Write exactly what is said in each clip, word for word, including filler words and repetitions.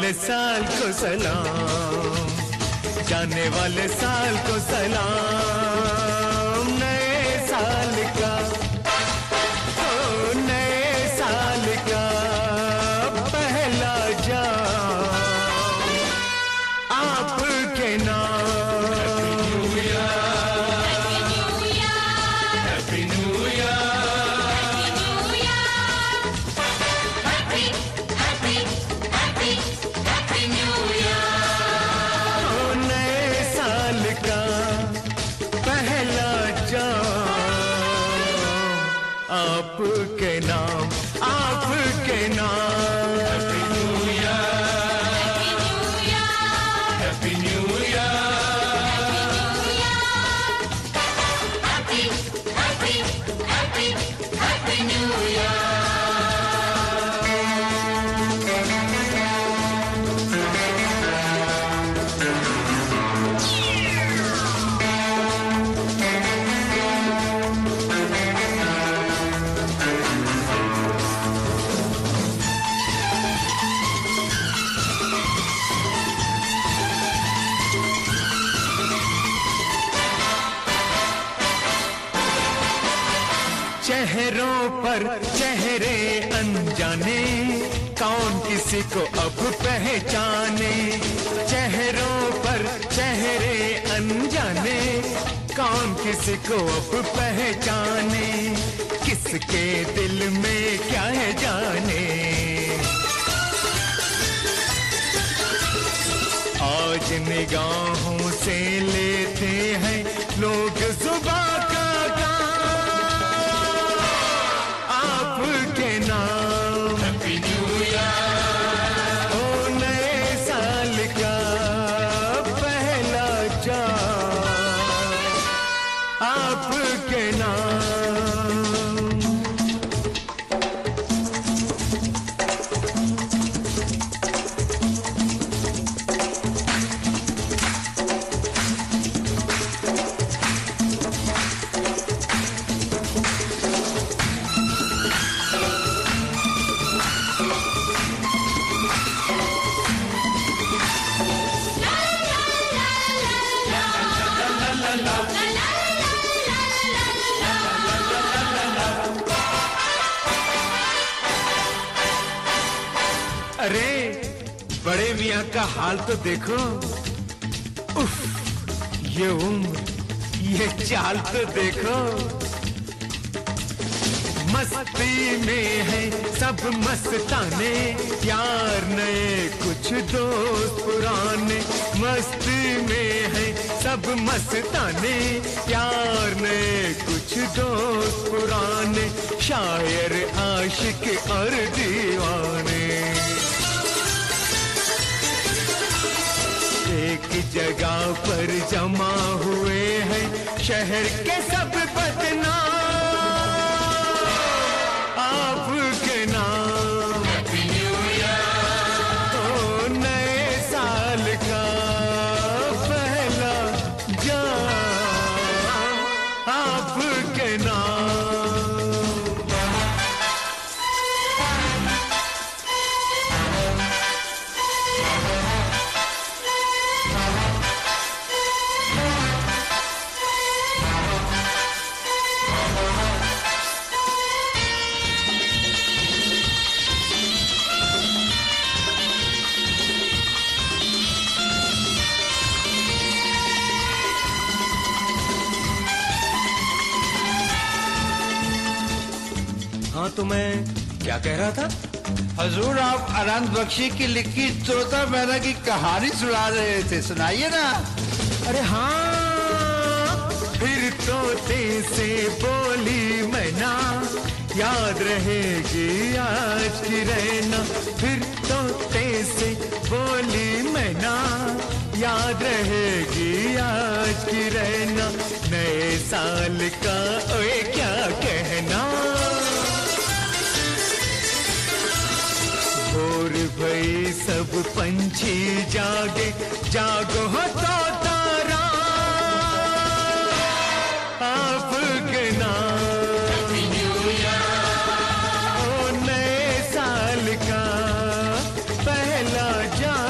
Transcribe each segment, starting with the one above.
वाले साल को सलाम, जाने वाले साल को सलाम। नए साल का, ओ नए साल का पहला जाम आपके नाम। आपके नाम, आपके नाम। Happy new year, happy new year, happy happy happy happy new year. चेहरों पर चेहरे अनजाने, कौन किसी को अब पहचाने। चेहरों पर चेहरे अनजाने, कौन किसी को अब पहचाने। किसके दिल में क्या है जाने। आज निगाहों से लेते हैं लोग जुबां का आपके नाम। हैप्पी न्यू ईयर, ओ नए साल का पहला जाम आपके नाम। अरे बड़े मियाँ का हाल तो देखो। उफ, ये उम्र, ये चाल तो देखो। मस्ती में है सब मस्ताने, यार नए कुछ दोस्त पुराने। मस्ती में है सब मस्ताने, यार नए कुछ दोस्त पुराने। शायर आशिक और दीवाने एक जगह पर जमा हुए हैं, शहर के सब बदनाम आपके नाम। हैप्पी न्यू ईयर, ओ नए साल का पहला जाम आपके नाम। हाँ तो मैं क्या कह रहा था? हजूर आप अनंत बख्शी की लिखी तोता मैना की कहानी सुना रहे थे, सुनाइए ना। अरे हाँ, फिर तोते से बोली मैना, याद रहेगी आज की रहना। फिर तोते से बोली मैना, याद रहेगी आज की रहना। नए साल का ओए क्या कहना। भोर भई सब पंछी जागे, जागो हो तोता आपके नाम। हैप्पी न्यू ईयर, ओ नए साल का पहला जाम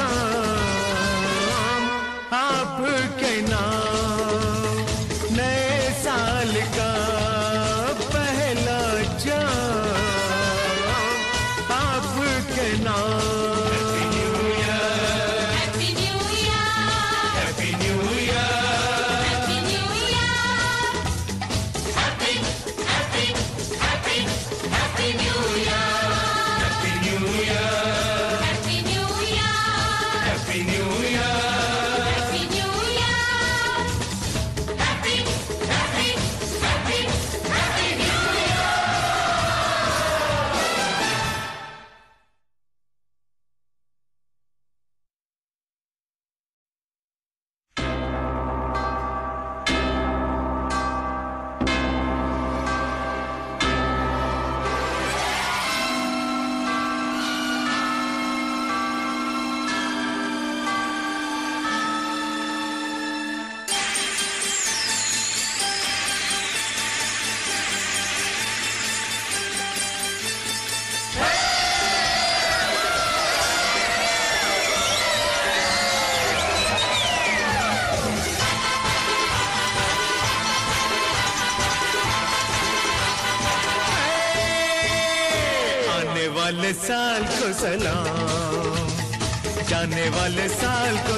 वाले साल को सलाम, जाने वाले साल को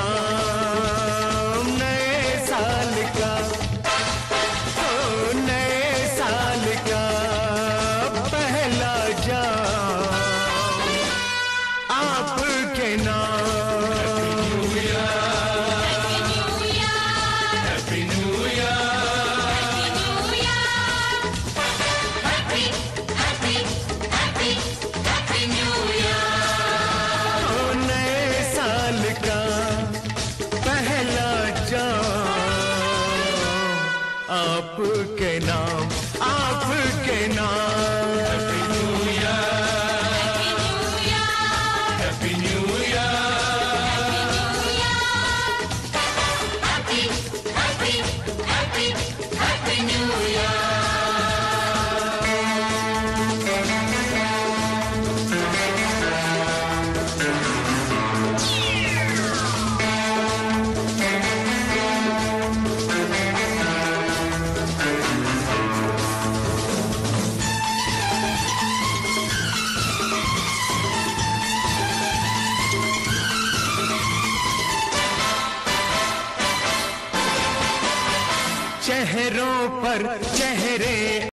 सलाम। नए साल का, ओ नए साल का पहला जाम आपके नाम। आपके नाम, आपके नाम। Happy new year, happy new year, happy happy happy happy new year. चेहरों पर चेहरे